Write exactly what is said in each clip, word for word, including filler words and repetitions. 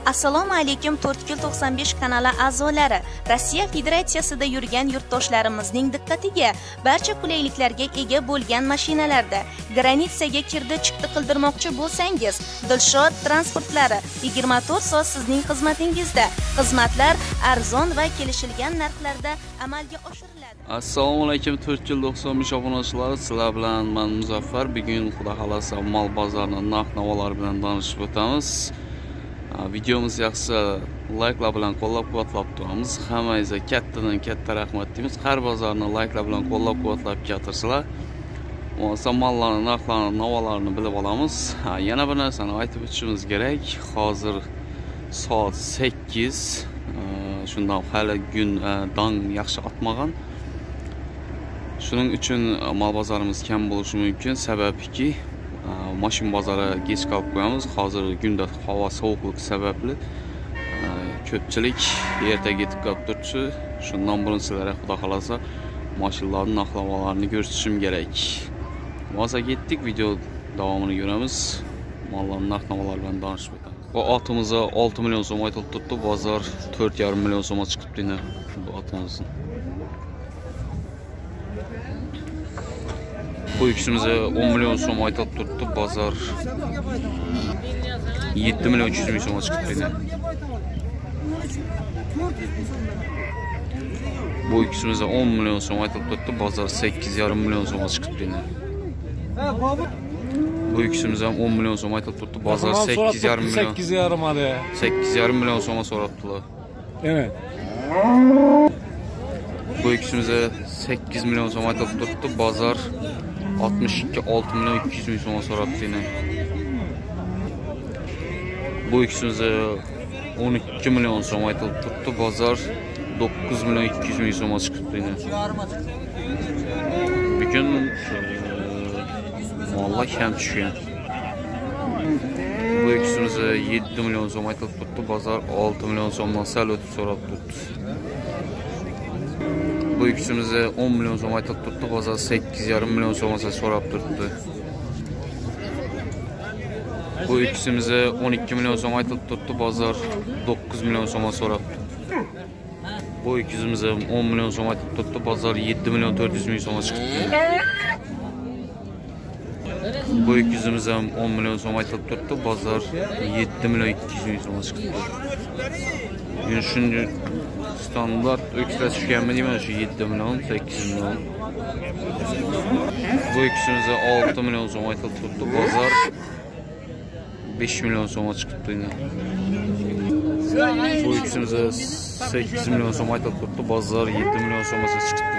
Assalomu alaykum to'rt yuz to'qson besh kanali a'zolari. Rossiya Federatsiyasida yurgan yurtdoshlarimizning diqqatiga, barcha qulayliklarga ega bo'lgan mashinalarda granitsaga kirdi chiqdi qildirmoqchi bo'lsangiz, Dilshod transportlari yigirma to'rt soat sizning xizmatingizda. Xizmatlar arzon va kelishilgan narxlarda amalga oshiriladi. Assalomu alaykum to'rt yuz to'qson besh obunachilar, sizlar bilan men Muzaffar. Bugun xudo xolasa mol bozorining narx-navolari bilan tanishib o'tamiz. Videomiz yaxshi likelar bilan qo'llab-quvvatlab turamiz. Hammangizga kattadan katta rahmat deymiz. Har bozorni likelar bilan qo'llab-quvvatlab keltirsizlar. O'sha mollarning narxlarini, navolarini bilib olamiz. Yana bir narsani aytib o'tishimiz kerak. Hozir soat sakkiz. Shundan hali kun dong yaxshi otmagan. Shuning uchun mol bozorimiz kam bo'lishi mumkin. Sababiki mashin bozori kech qolib qo'yamiz. Hozir kunda havo sovuqligi sababli ko'pchilik ertaga yetib qolib turibdi. Shundan burun sizlarga xudo xolasa mashinalarning narxlamalarni ko'rsatishim kerak. Bo'lsa ketdik, video davomini ko'ramiz. Mollarning narx-navolari bilan tanishib o'tamiz. Bu otimizni olti million so'm aytilib turibdi, bozor to'rt yarim million so'mga chiqibdi endi bu otimizni. Bu ikisimize on milyon so'm aytilib turibdi, bozor yetti million uch yuz ming so'mga chiqibdi. Bu ikisimize on milyon so'm aytilib turibdi, bozor sakkiz yarim million so'mga chiqibdi. Bu ikisimize on milyon so'm aytilib turibdi, bozor sakkiz yarim million. sakkiz yarim hadi. sakkiz yarim million so'mga so'rabdilar. Evet. Bu ikisimize sakkiz milyon so'm aytilib turibdi, bozor altmış iki altı milyon iki yüz ming so'mga so'rabdi. Bu ikisimize on iki milyon so'm aytilib turibdi, bozor dokuz milyon iki yüz ming so'mga chiqibdi. Bugun mollar kam tushgan. Bu ikisimize yetti milyon so'm aytilib turibdi, bozor olti milyon so'mdan sal o'tib so'rab turibdi. Bu ikisimize on milyon so'm aytilib turibdi, bozor sakkiz yarim million so'mga so'rab turibdi. Bu ikisimize on iki milyon so'm aytilib turibdi, bozor dokuz milyon so'mga so'rabdi. Bu ikisimize on milyon so'm aytilib turibdi, bozor yetti milyon to'rt yuz ming so'mga chiqibdi. Bu ikisimize on milyon so'm aytilib turibdi, bozor yetti milyon iki yüz ming so'mga chiqibdi. Yani şimdi standart öksüre çıkıyormu değil mi? Şu yetti milyon, sakkiz milyon. Bu ikisimize altı milyon so'm aytilib turibdi, bozor besh milyon so'mga chiqibdi. Bu ikisimize sakkiz milyon so'm aytilib turibdi, bozor yetti milyon so'mga chiqibdi.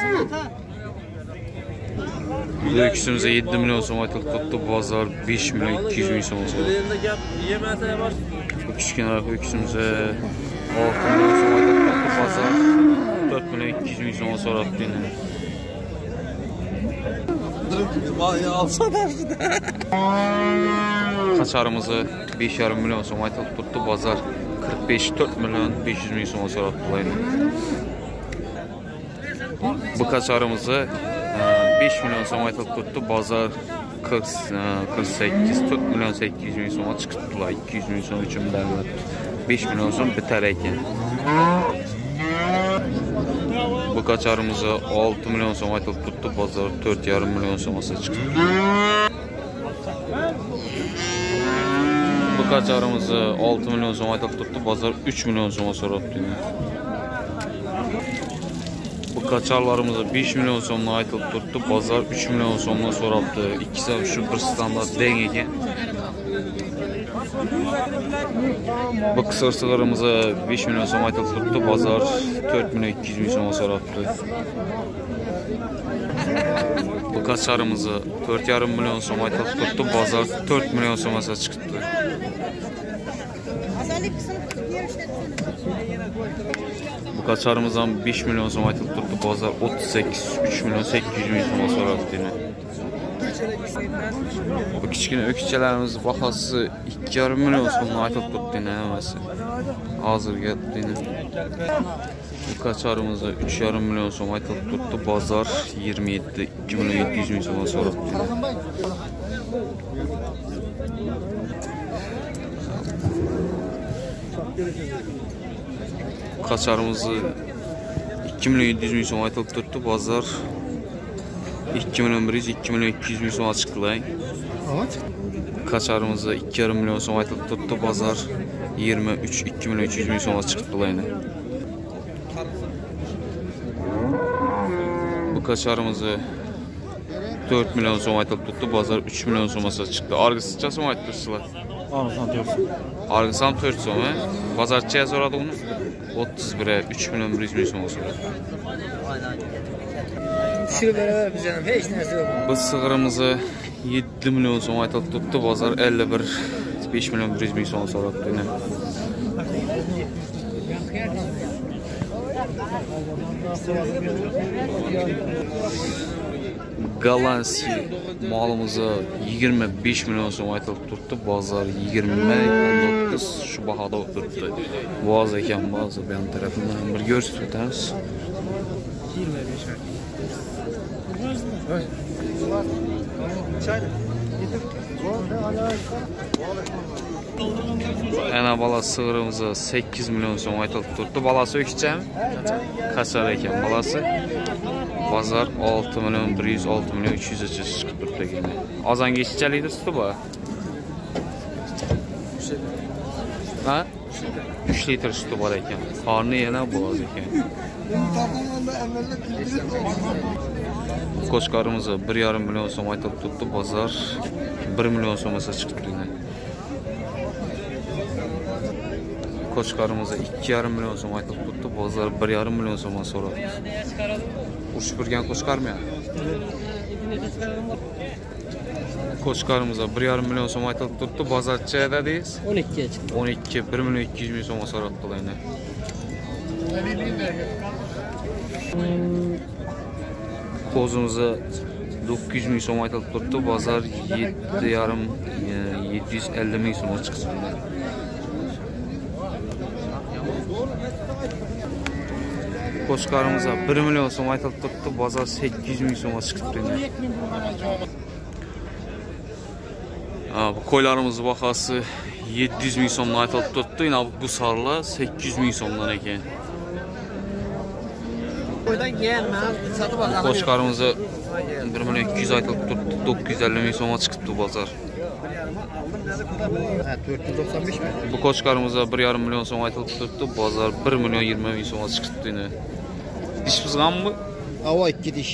Bu ikisimize yetti milyon so'm aytilib turibdi, bozor besh milyon iki yüz ming so'mga chiqibdi. Bu kichkina ikisimize altı milyon so'm aytilib turibdi, bozor dört milyon iki yüz ming so'mga so'rabdi. Qaçarımızı besh yarim million so'm aytilib turibdi, bozor qirq besh to'rt million besh yuz ming so'mga so'rabdi. Bu qaçarımızı besh million so'm aytilib turibdi, bozor qirq sakkiz to'rt million sakkiz yuz ming so'mga chiqibdi. ikki yuz ming so'm uchun davlat besh million so'm bitar ekan. Bu qaçarımızı olti million so'm aytilib turibdi, bozor to'rt yarim million so'mga chiqibdi. Bu qaçarımızı olti million so'm aytilib turibdi, bozor uch million so'mga so'rabdi. Bu qaçarlarımızı besh million so'mdan aytilib turibdi, bozor uch million so'mdan so'rabdi. İkisi shu bir standart deng ekan. Bu qisir sig'irimizni besh million so'm aytilib turibdi, bozor to'rt million iki yüz ming so'mga so'rabdi. Bu qaçarimizni to'rt yarim million so'm aytilib turibdi, bozor to'rt million so'mga chiqibdi. Bu qaçarımızdan besh million so'm aytilib turibdi, bozor o'ttiz sakkiz uch million sakkiz yuz ming so'mga so'rabdi. Bu kichkina o'kizchalarimiz bahosi ikki yarim million so'mdan aytilib turibdi hammasi. Hozirga deydi. Bu qaçarımızda uch yarim million so'm aytilib turibdi, bozor yigirma yetti ikki million yetti yuz ming so'mga so'rabdi. Kaçarımızı ikki million yetti yuz ming so'm aytılib turibdi. Bozor ikki million bir yuz, ikki million ikki yuz ming so'm chiqdilar. Kaçarımızı ikki yarim million so'm aytılib turibdi. Bozor yigirma uch, ikki million uch yuz ming so'm chiqdilar. Bu kaçarımızı dört million so'm aytılib turibdi. Bozor uch million so'mga chiqdi. Arg'ischa so'm aytdirsizlar. Arg'isam to'rt so'm. Arg'isam to'rt so'm, ha? Bozorchiga so'radi uni. o'ttiz bir, uch million bir yuz ming so'mga so'radi. Tushirib beraver bizdan hech narsa yo'q. Biz sig'irimizni yetti million so'm aytib turibdi. Bozor ellik bir, besh million bir yuz ming so'm so'rabdi. Gollandiya malimizni yigirma besh million so'm aytib turibdi. Bozor yigirma to'qqiz shu bahada o'tiribdi. Boz ekan, boz bu ham tarafdan bir ko'rsatib o'tamiz. Ana balasi sig'irimizni sakkiz million so'm aytib turibdi. Balasi o'kichami? Qachar ekan balasi. Bozor olti million bir yuz, olti million uch yuz chiqib turibdi ekan. Ozonga ichchalikda suti bor. Ha? uch litr suti bor ekan. Qorni yana bo'z ekan. Qo'chqarimizni bir yarim million so'm aytib turibdi. Bozor bir million so'mga chiqibdi. Qo'chqarimizni ikki yarim million so'm aytib turibdi. Bozor bir yarim million so'mga so'radi. Urush burgan qo'chqarmi? Qo'chqarimizni bir yarim million so'm aytib turibdi. Bozorcha dedingiz? o'n ikki chiqdi. o'n ikki, bir million ikki yuz ming so'mga so'rabdilar. Qo'zimizni to'qqiz yuz ming so'm aytib turibdi. Bozor yetti yarim, yetti yuz ellik ming so'mga chiqdi. Qo'chqarimizni bir million so'm aytib turibdi. Bozor sakkiz yuz ming so'mga chiqibdi. Bu qo'ylarimizni bahasi yetti yuz ming so'mdan aytib turibdi. Yana bu sarlar sakkiz yuz ming so'mdan ekan. Qo'ydan keyin men sotib olaman. Qo'chqarimizni bir million ikki yuz aytib turibdi. to'qqiz yuz ellik ming so'mga chiqibdi bozor. Ha, to'rt yuz to'qson besh mi? Bu qo'chqarimizni bir yarim million so'm aytib turibdi. Bozor bir million yigirma ming so'mga chiqibdi. Dish buzganmi? Avo ikki dish.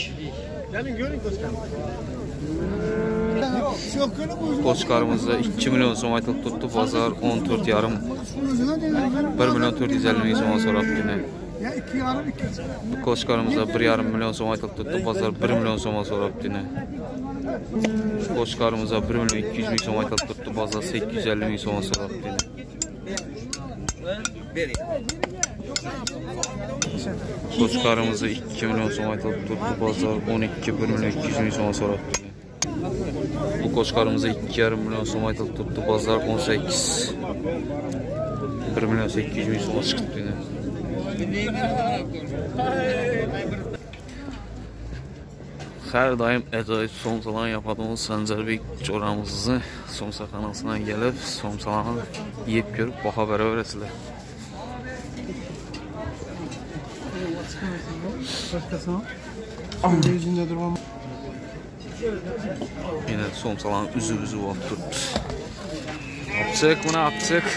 Qo'chqarimizni ikki million so'm aytib turibdi. Bozor o'n to'rt yarim, bir million to'rt yuz ellik ming so'mga so'rabdi. Qo'chqarimizni bir yarim million so'm aytib turibdi. Bozor bir million so'mga so'rabdi. Qo'chqarimizni bir million ikki yuz ming so'm aytib turibdi. Bozor sakkiz yuz ellik ming so'mga so'rabdi. Qo'chqarimizni ikki million so'm aytib turibdi. Bozor o'n ikki, bir million ikki yuz ming so'mga so'rabdi. Bu qo'chqarimizni ikki yarim million so'm aytib turibdi. Bozor o'n sakkiz, bir million sakkiz yuz ming so'mga chiqibdi. Her daim ajoyib somsalar yapadiğimiz Sanjarbek jo'ramizni somsaxonasidan kelib, somsalarni yeb ko'rib baho beraverasizlar. Yine somsalarni üzüb-üzüb olib turibdi. Apchiq, buni apchiq.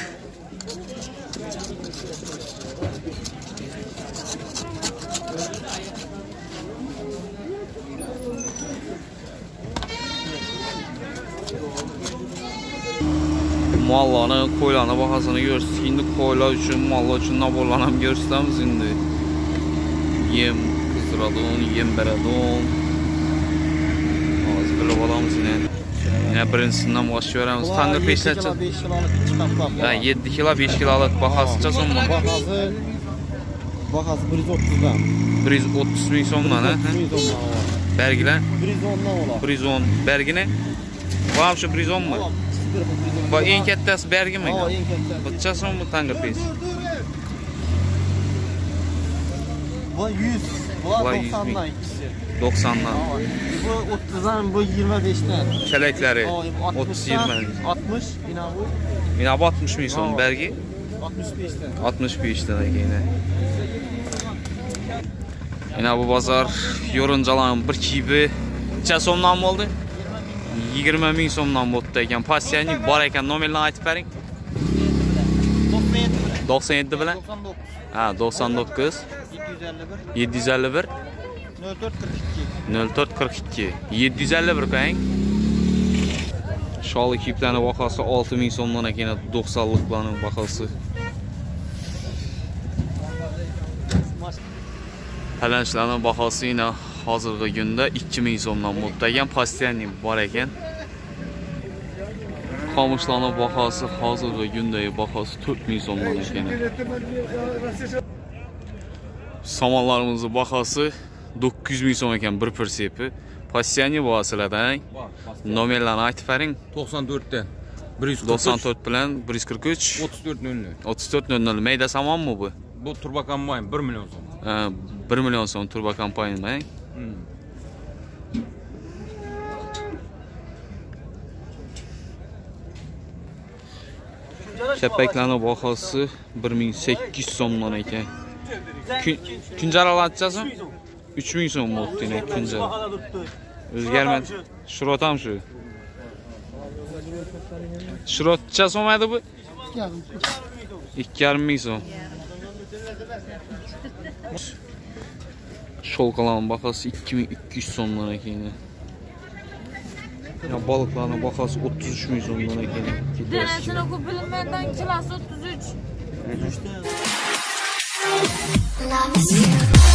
Mallarni, qo'ylarni bahosini ko'rsak, endi qo'ylar uchun, mallar uchun naborlarni ham ko'rsatamiz endi. Yem qizdiradon, yem beradon. Hozir bilib olamiz yine. Yine birinchisidan boshlayveramiz. Tangir peshnacha. Ha, yetti kilo, besh kiloluk bahosicha so'mmi? Bahosi bahosi bir yuz o'ttizdan. bir yuz o'ttiz ming so'mdan, ha? Bergilar? bir yuz o'ndan oladi. bir yuz o'n. Bergini? Bu ham shu bir yuz o'nmi? Bu eng kattasi bergimi? Ha, eng kattasi. Qancha so'm bu tangir pesh? Bu yuz, bu to'qsondan ikkisi. to'qsondan. Bu o'ttizdan, bu yigirma beshdan. Kelaklari o'ttiz yigirma. oltmish, ina bu. Mina bu oltmish ming so'm bergi. altmış beşten. altmış beşten yine. Yine bu bazar yoruncalan bir kibi necha so'mdan bo'ldi? yigirma ming so'mdan bo'ldi ekan. Passiyani bor ekan, nomerlarni aytib bering. to'qson yetti bilan. Ha, to'qson to'qqiz. yetti yuz ellik bir. nol to'rt qirq ikki. yetti yuz ellik bir qo'ying. Shol kiyimlarning bahasi olti ming so'mdan ekan, to'qsonliklarning bahasi. Talanchlarning bahasi yana hozirgi kunda ikki ming so'mdan bo'ldi ekan, Passiyani bor ekan. Qamushlarning bahasi hozirgi kundagi bahasi to'rt ming so'mdan ekan. Samonlarimizning bahasi to'qqiz yuz ming so'm ekan bir persepi. Passiyani bahasilardan nomerlarni aytib bering. to'qson to'rtdan. to'qson to'rt bilan bir yuz qirq uch. o'ttiz to'rt nol nol. o'ttiz to'rt nol nol. Mayda samonmi bu? Bu turbo kombayn bir million so'm. Ha, bir million so'm turbo kombaynmi? Hmm. Shapaklarning bahasi bir ming sakkiz yuz so'mdan ekan. Kunjaralatchasi uch ming so'm bo'ldi ekan kunjar. O'zgarmadi. Shurot ham shu. Shurotcha so'madi bu? ikki yarim ming so'm. Sholqalarning bahasi ikki ming ikki yuz so'mdan ekan. Ya balıklarning bahasi o'ttiz uch ming so'mdan ekan. Denesini ko'p bilinmagan kilasi o'ttiz uch.